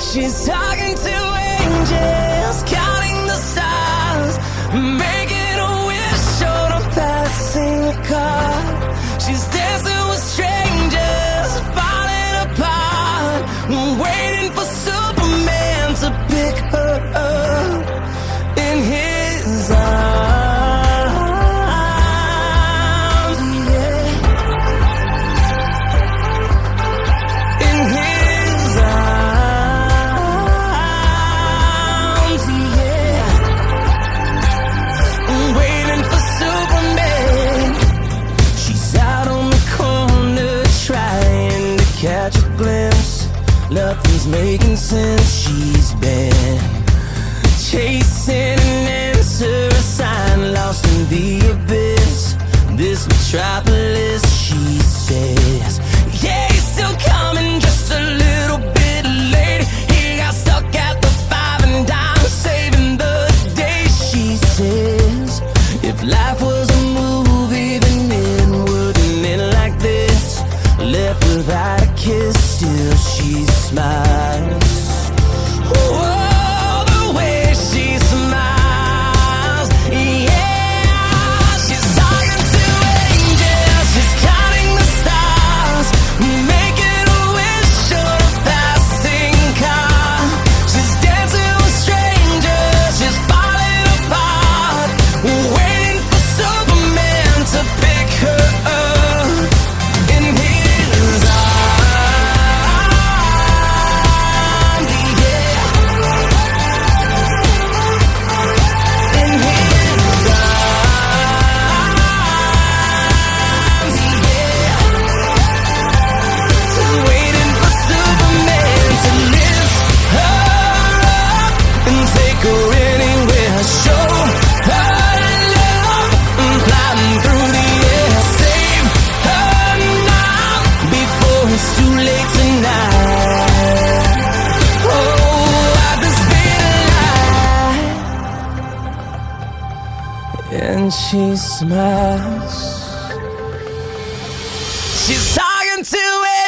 She's talking to angels, counting the stars, making a wish on a passing car. She's dancing with strangers, falling apart, waiting for Superman to pick her up in his arms, yeah. In his arms, yeah. I'm waiting for Superman. She's out on the corner trying to catch a glimpse. Nothing's making sense. She's been chasing an answer, a sign lost in the abyss. This metropolis, she says. Yeah, he's still coming, just a little bit late. He got stuck at the five and dime, saving the day, she says. If life was a movie, then it wouldn't end like this. Left without a kiss, still she smiles. Whoa, the way she smiles, yeah. She's talking to angels, she's counting the stars, making a wish on a passing car. She's dancing with strangers, she's falling apart, waiting for Superman to pick her up in his arms, yeah. In his arms, yeah. Waiting for Superman to lift her up and take her anywhere, show her love, flying through the air. Save her now before it's too late tonight. Oh, I could stay alive. And she smiles. She's talking to